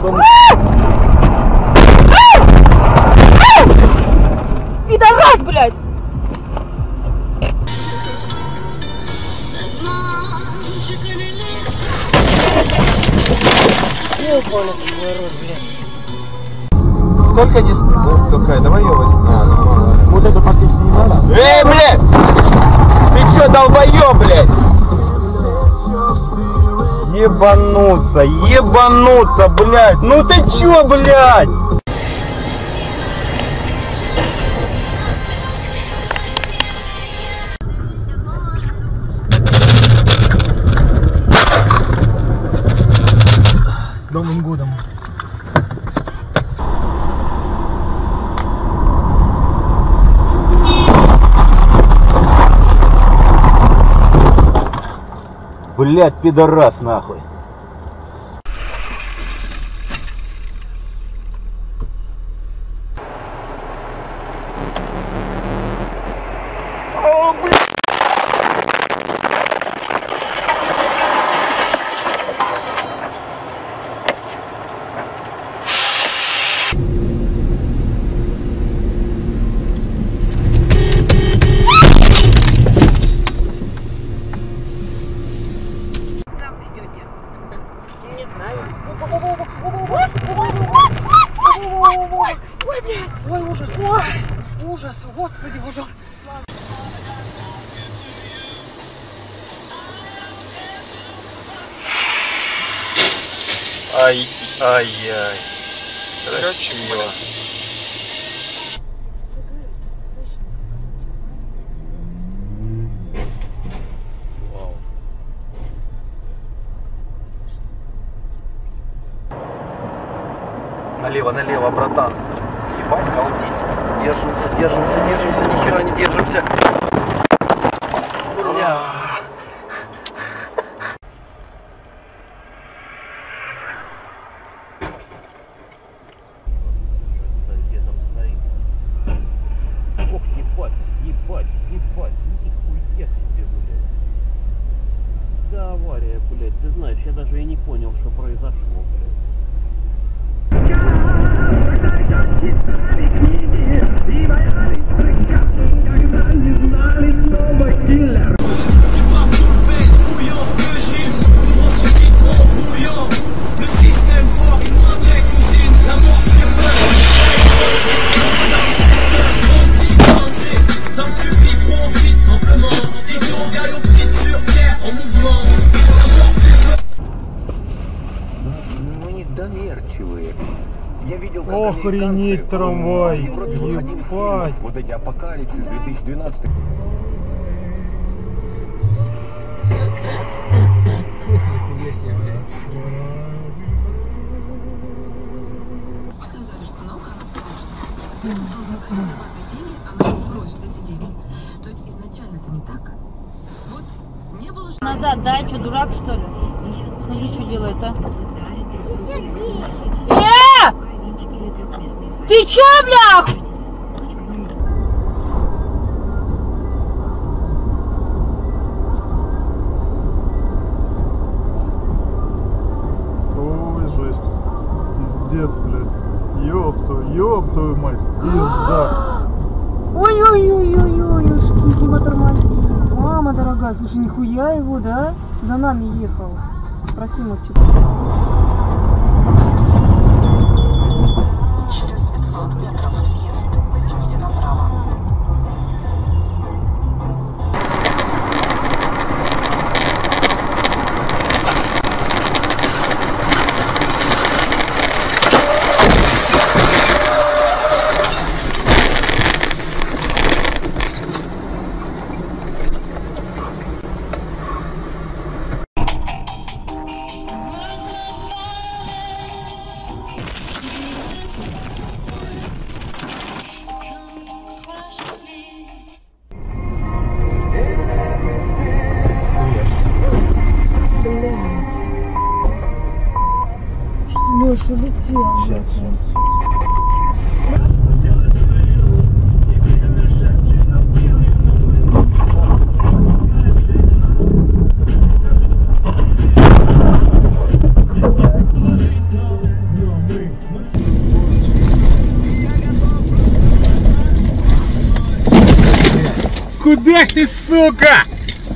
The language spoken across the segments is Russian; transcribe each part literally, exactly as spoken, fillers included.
Пидорас, блядь! Сколько здесь? Ну, какая? Давай ее возьмем. А, ну мало. Вот это подписать не надо. Эй, блядь! Ты чё, долбоёб, блядь? Ебануться, ебануться, блядь! Ну ты чё, блядь? С Новым годом! Блядь, пидорас, нахуй. О, блядь. Не знаю. Ой, ой, блядь, ой, ужас, ой, ужас, господи, боже. Ай, ай, ай. Красиво. Налево, налево, братан. Ебать, колдить. Держимся, держимся, держимся, нихера не держимся. Бля. Где там стоит? Ох, ебать, ебать, ебать, нихуя себе, блядь. Да, авария, блядь, ты знаешь, я даже и не понял, что произошло, блядь. Доверчивые. Я видел, как охренеть трамвай, ебать. Вот эти апокалипсис две тысячи двенадцатый. Сказали, что наука, она, конечно, зарабатывать деньги, она не просит эти деньги. То есть изначально-то не так. Вот не было... Назад, да? Что, дурак, что ли? Смотри, что делает, а? Э! Ты чё, блядь? Ой, жесть. Пиздец, блядь. Ёб твою, ёб твою мать. Пизда. Ой-ой-ой-ой-ой, ушки, Дима, тормози. Мама дорогая, слушай, нихуя его, да? За нами ехал. Спроси, мальчик. Через пятьсот метров съезд. Поверните направо. Леша, летел. Сейчас, сейчас. Где ж ты, сука?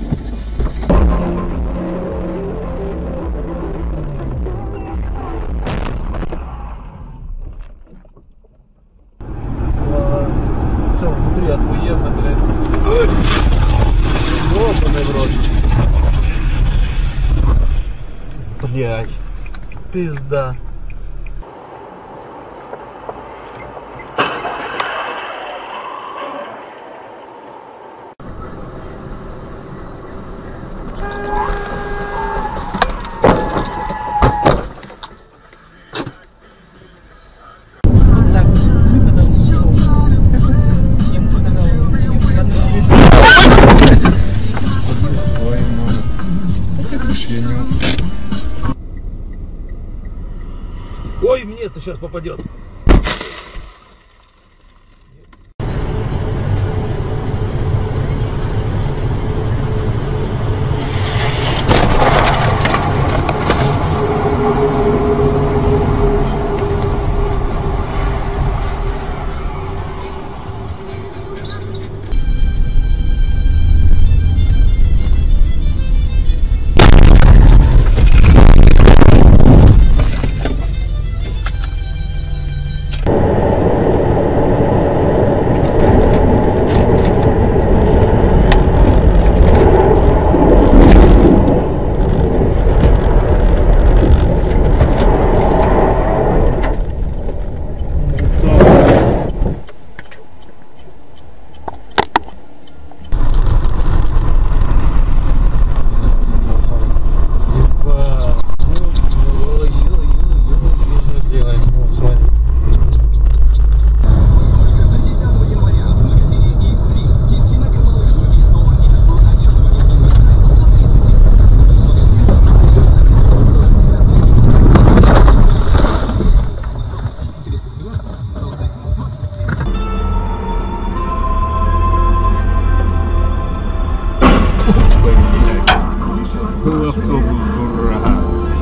Все, внутри охуенно, блядь. Ёбаный в рот. Блядь. Пизда. Ой, мне это сейчас попадет. Был автобус, дурак.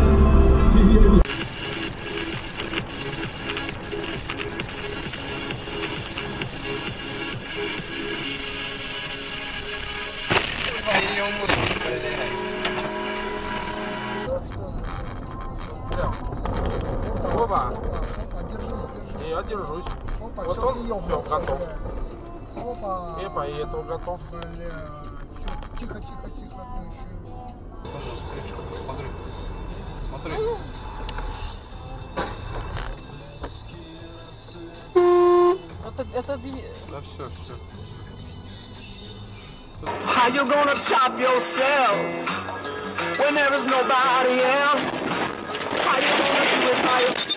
Опа. И я держусь. Вот он все, готов. Эпа, и этого готов. Тихо, тихо, тихо. Смотри. Смотри. Это, это... Да все, все. How you gonna top yourself when there is nobody else? How you gonna do it by yourself?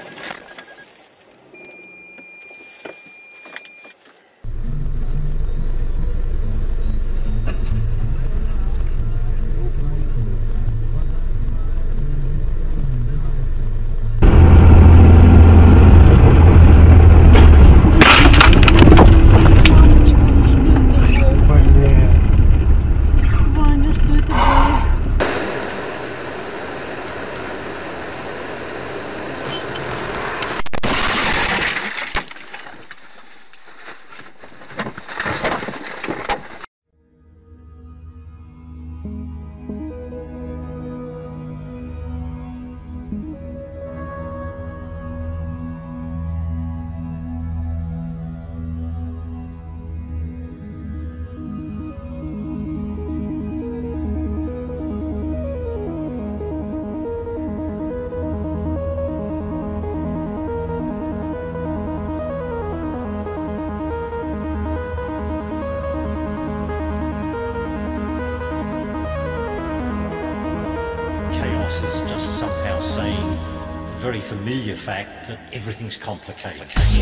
Is just somehow saying the very familiar fact that everything's complicated.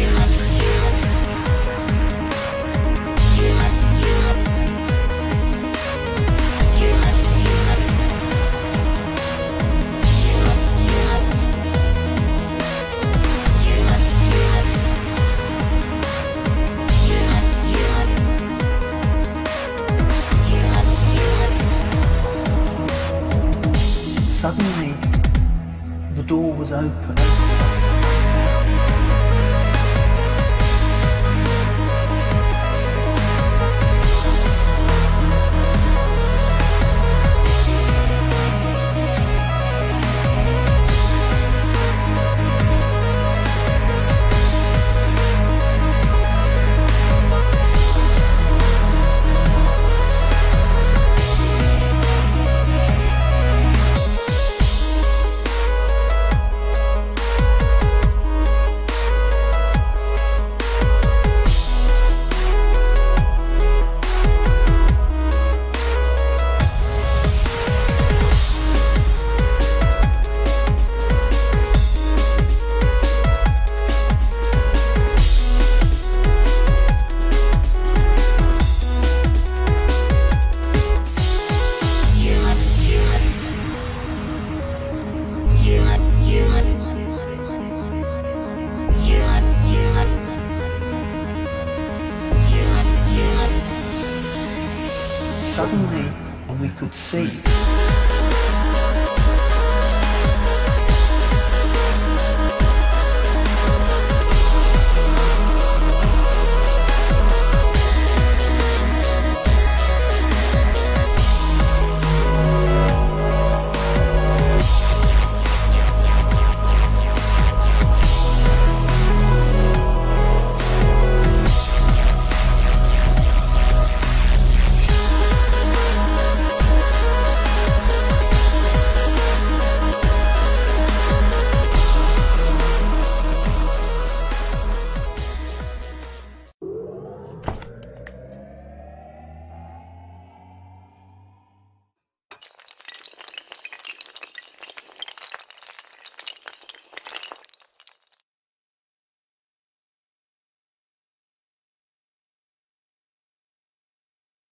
Suddenly, the door was open. see.